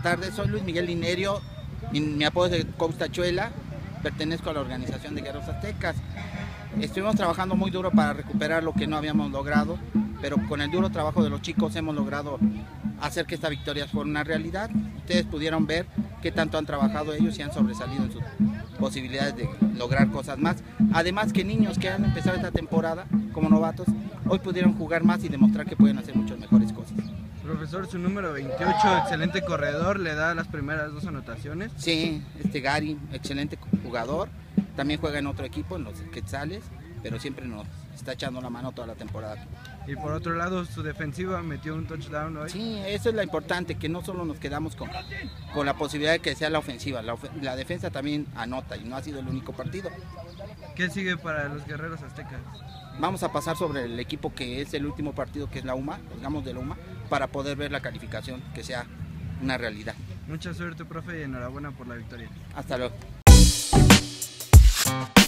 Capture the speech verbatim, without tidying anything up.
tardes, soy Luis Miguel Linerio, mi, mi apodo es de Coach Tachuela, pertenezco a la organización de Guerreros Aztecas. Estuvimos trabajando muy duro para recuperar lo que no habíamos logrado, pero con el duro trabajo de los chicos hemos logrado hacer que esta victoria fuera una realidad. Ustedes pudieron ver qué tanto han trabajado ellos y han sobresalido en sus posibilidades de lograr cosas más. Además que niños que han empezado esta temporada como novatos, hoy pudieron jugar más y demostrar que pueden hacer muchas mejores cosas. Profesor, su número veintiocho, excelente corredor, le da las primeras dos anotaciones. Sí, este Gary, excelente jugador, también juega en otro equipo, en los Quetzales, pero siempre nos está echando la mano toda la temporada. Y por otro lado, su defensiva metió un touchdown hoy. Sí, eso es lo importante, que no solo nos quedamos con, con la posibilidad de que sea la ofensiva, la, of la defensa también anota y no ha sido el único partido. ¿Qué sigue para los Guerreros Aztecas? Vamos a pasar sobre el equipo que es el último partido, que es la U M A, los Gamos de la U M A, para poder ver la calificación, que sea una realidad. Mucha suerte, profe, y enhorabuena por la victoria. Hasta luego.